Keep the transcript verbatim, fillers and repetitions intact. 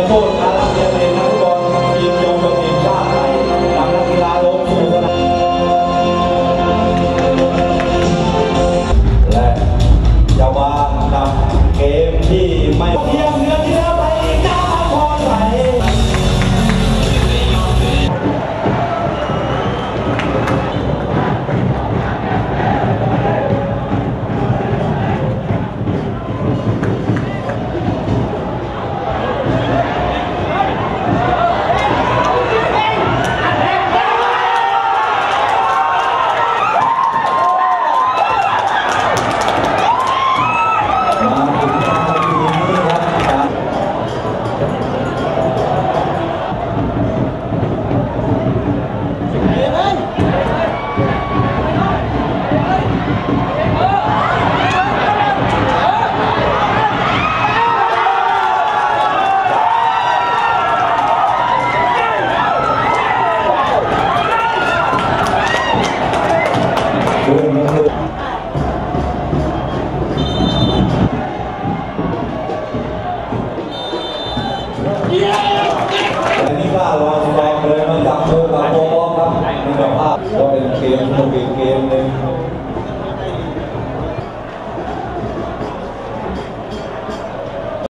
โทษการรับเรียนในนักบอลทีมเยาวชนทีมชาติไทยนำนักกีฬาลงสู่สนามและจะวางนำเกมที่ไม่เพียงเดือนที่แล้วไปจ้าพรไหลอันนี้ก็รอสบายเลยมาจับมือกับโปรบอลครับนี่แบบภาพก็เป็นเกมสนุกอีกเกมหนึ่ง